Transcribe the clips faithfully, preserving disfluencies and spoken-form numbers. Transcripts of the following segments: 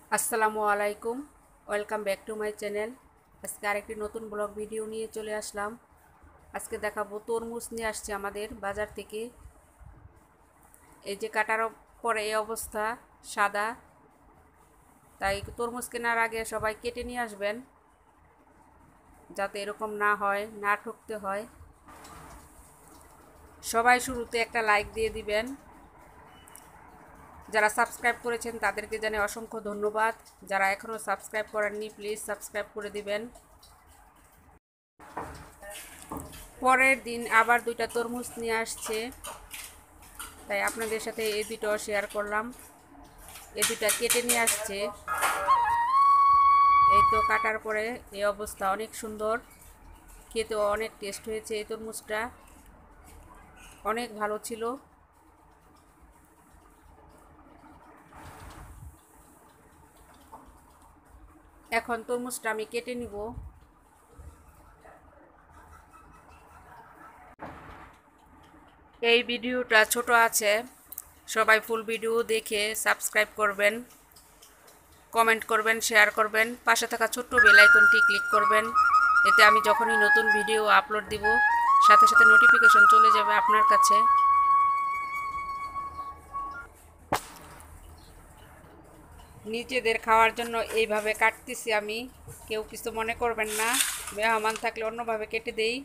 আসসালামু আলাইকুম, welcome back to my channel. আজকে আরেকটি নতুন ব্লগ ভিডিও নিয়ে চলে আসলাম। আজকে দেখাবো তরমুজ নিয়ে আসছে আমাদের বাজার থেকে। এই যে কাটার পরে এই অবস্থা সাদা, তাই তরমুজ কেনার আগে সবাই কেটে নিয়ে আসবেন, যাতে এরকম না হয়, না ঠকতে হয়। সবাই শুরুতে একটা লাইক দিয়ে দিবেন। যারা সাবস্ক্রাইব করেছেন তাদেরকে জানাই অসংখ্য ধন্যবাদ। যারা এখনও সাবস্ক্রাইব করেননি প্লিজ সাবস্ক্রাইব করে দিবেন। পরের দিন আবার দুইটা তরমুজ নিয়ে আসছে, তাই আপনাদের সাথে এই দুটো শেয়ার করলাম। এই দুটা কেটে নিয়ে আসছে, এই তো কাটার পরে এই অবস্থা। অনেক সুন্দর, খেতেও অনেক টেস্ট হয়েছে। এই তরমুজটা অনেক ভালো ছিল। এখন তরমুজটা আমি কেটে নিব। এই ভিডিওটা ছোট আছে, সবাই ফুল ভিডিও দেখে সাবস্ক্রাইব করবেন, কমেন্ট করবেন, শেয়ার করবেন, পাশে থাকা ছোট্ট বেল আইকনটি ক্লিক করবেন। এতে আমি যখনই নতুন ভিডিও আপলোড দিব সাথে সাথে নোটিফিকেশন চলে যাবে আপনার কাছে। নিজেদের খাওয়ার জন্য এইভাবে কাটতেছি আমি, কেউ কিছু মনে করবেন না। মেহমান থাকলে অন্যভাবে কেটে দেই।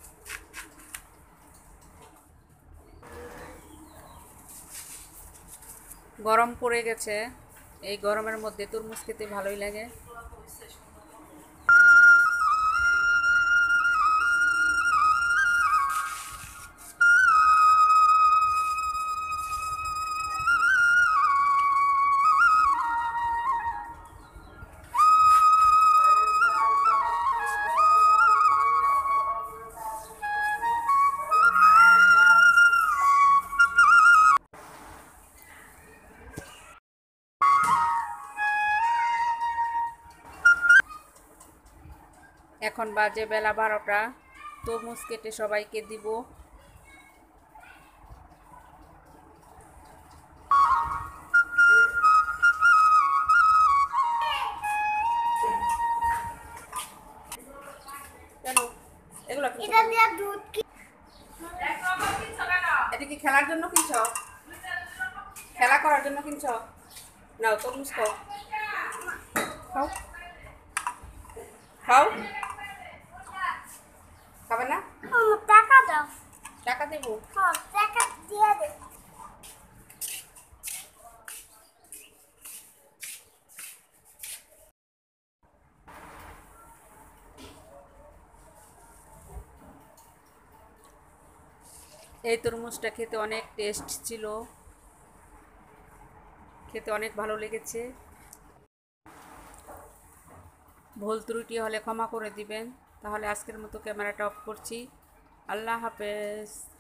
গরম পড়ে গেছে, এই গরমের মধ্যে তরমুজ খেতে ভালোই লাগে। এখন বাজে বেলা বারোটা, তরমুজ কেটে সবাইকে দিব। কেন এগুলো এটা কি খেলার জন্য কিনছ? খেলা করার জন্য কিনছ? নাও তরমুজ খাও, খাও খাও। খাবে না? টাকা দাও। টাকা দেবো। হ্যাঁ, টাকা দিয়ে দে। এই তরমুজটা খেতে অনেক টেস্ট ছিল, খেতে অনেক ভালো লেগেছে। ভুল ত্রুটি হলে ক্ষমা করে দিবেন। তাহলে আজকের মতো ক্যামেরাটা অফ করছি। আল্লাহ হাফেজ।